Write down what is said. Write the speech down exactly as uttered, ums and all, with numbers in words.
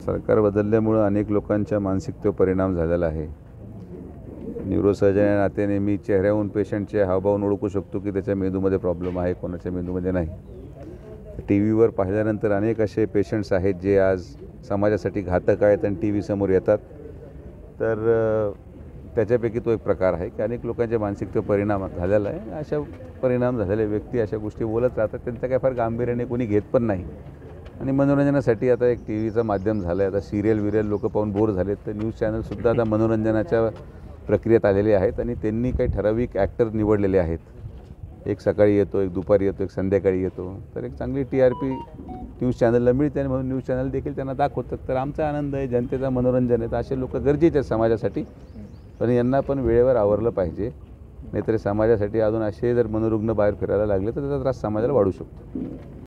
सरकार बदलल्यामुळे अनेक लोकांच्या मानसिकतेवर परिणाम झालेला आहे. न्यूरोसर्जन या नात्याने मी चेहऱ्यावरून पेशंटचे हावभाव ओळखू शकतो की त्याच्या मेंदूमध्ये प्रॉब्लेम आहे, कोणाच्या मेंदूमध्ये नाही. टी व्हीवर पाहिल्यानंतर अनेक असे पेशंट्स आहेत जे आज समाजासाठी घातक आहेत आणि टी व्हीसमोर येतात. तर त्याच्यापैकी तो एक प्रकार आहे की अनेक लोकांच्या मानसिकतेवर परिणाम झालेला आहे. अशा परिणाम झालेले व्यक्ती अशा गोष्टी बोलत राहतात, त्यांचं काय फार गांभीर्याने कोणी घेत पण नाही. आणि मनोरंजनासाठी आता एक टी व्हीचं माध्यम झालं आहे. आता सिरियल विरियल लोक पाहून बोर झालेत, तर न्यूज चॅनलसुद्धा आता मनोरंजनाच्या प्रक्रियेत आलेले आहेत आणि त्यांनी काही ठराविक ॲक्टर निवडलेले आहेत. एक सकाळी येतो, एक दुपारी येतो, एक संध्याकाळी येतो. तर एक चांगली टी आर पी न्यूज चॅनलला मिळते आणि म्हणून न्यूज चॅनल देखील त्यांना दाखवतात. तर आमचा आनंद आहे, जनतेचा मनोरंजन आहे. तर असे लोक गरजेचे आहेत समाजासाठी, पण यांना पण वेळेवर आवरलं पाहिजे. नाहीतर समाजासाठी अजून असे जर मनोरुग्ण बाहेर फिरायला लागले तर त्याचा त्रास समाजाला वाढू शकतो.